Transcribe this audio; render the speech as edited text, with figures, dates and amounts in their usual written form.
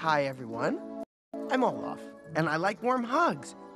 Hi, everyone. I'm Olaf, and I like warm hugs.